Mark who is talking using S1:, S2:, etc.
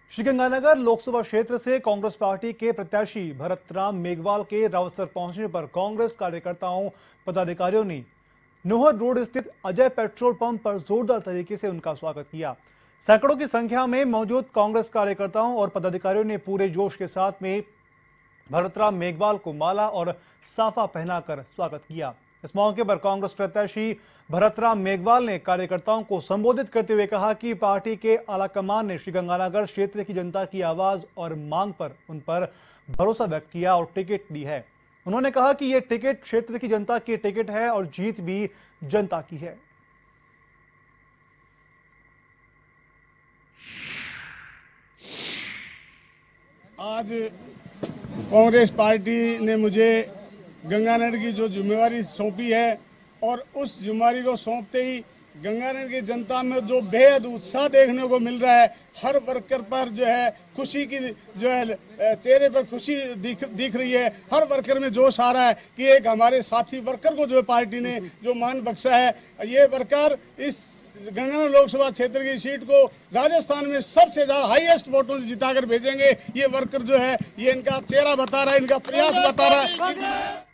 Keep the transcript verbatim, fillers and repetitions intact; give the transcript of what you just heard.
S1: श्रीगंगानगर लोकसभा क्षेत्र से कांग्रेस पार्टी के प्रत्याशी भरतराम मेघवाल के रावतसर पहुंचने पर कांग्रेस कार्यकर्ताओं पदाधिकारियों ने नोहर रोड स्थित अजय पेट्रोल पंप पर जोरदार तरीके से उनका स्वागत किया। सैकड़ों की संख्या में मौजूद कांग्रेस कार्यकर्ताओं और पदाधिकारियों ने पूरे जोश के साथ में भरतराम मेघवाल को माला और साफा पहनाकर स्वागत किया। इस मौके पर कांग्रेस प्रत्याशी भरतराम मेघवाल ने कार्यकर्ताओं को संबोधित करते हुए कहा कि पार्टी के आलाकमान ने श्रीगंगानगर क्षेत्र की जनता की आवाज और मांग पर उन पर भरोसा व्यक्त किया और टिकट दी है। उन्होंने कहा कि यह टिकट क्षेत्र की जनता की टिकट है और जीत भी जनता की है।
S2: आज कांग्रेस पार्टी ने मुझे गंगानगर की जो जिम्मेवारी सौंपी है और उस जिम्मेवारी को सौंपते ही गंगानगर की जनता में जो बेहद उत्साह देखने को मिल रहा है, हर वर्कर पर जो है खुशी की जो है चेहरे पर खुशी दिख दिख रही है। हर वर्कर में जोश आ रहा है कि एक हमारे साथी वर्कर को जो है पार्टी ने जो मान बख्शा है, ये वर्कर इस गंगानगर लोकसभा क्षेत्र की सीट को राजस्थान में सबसे ज्यादा हाईएस्ट वोटों से जिताकर भेजेंगे। ये वर्कर जो है ये इनका चेहरा बता रहा है, इनका प्रयास बता रहा है।